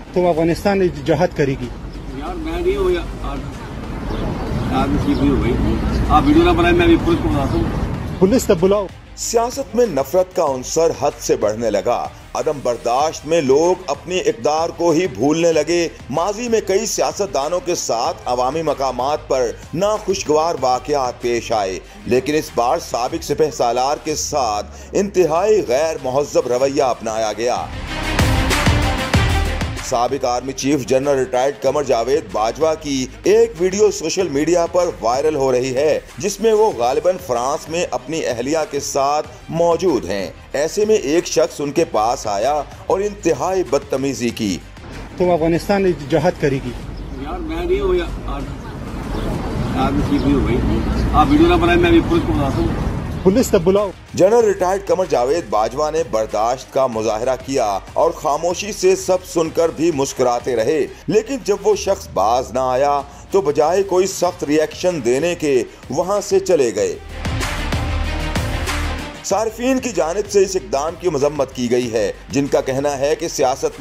तो अफगानिस्तान जहाद करेगी। यार मैं नहीं हो आप वीडियो ना बनाए, मैं अभी पुलिस को बताता हूँ। पुलिस तब बुलाओ। सियासत में नफरत का अंसर हद से बढ़ने लगा। अदम बर्दाश्त में लोग अपनी इक़दार को ही भूलने लगे। माजी में कई सियासतदानों के साथ अवामी मकामात पर नाखुशगवार वाक़यात पेश आए, लेकिन इस बार साबिक सिपह सालार के साथ इंतहाई गैर मुहज़्ज़ब रवैया अपनाया गया। साबिक army chief general retired Qamar Javed Bajwa की एक वीडियो सोशल मीडिया पर वायरल हो रही है, जिसमें वो गालिबन फ्रांस में अपनी अहलिया के साथ मौजूद हैं। ऐसे में एक शख्स उनके पास आया और इंतहाई बदतमीजी की। तो अफगानिस्तान जहाद करेगी। यार मैं नहीं हो आप वीडियो ना बनाए, मैं अभी पुलिस को बताता हूँ। पुलिस तब बुलाओ। जनरल रिटायर्ड कमर जावेद बाजवा ने बर्दाश्त का मुजाहरा किया और खामोशी से सब सुनकर भी मुस्कुराते रहे, लेकिन जब वो शख्स बाज ना आया तो बजाय कोई सख्त रिएक्शन देने के वहां से चले गए। सार्फिन की जानिब से इस इक़दाम की मजम्मत की गई है, जिनका कहना है कि सियासत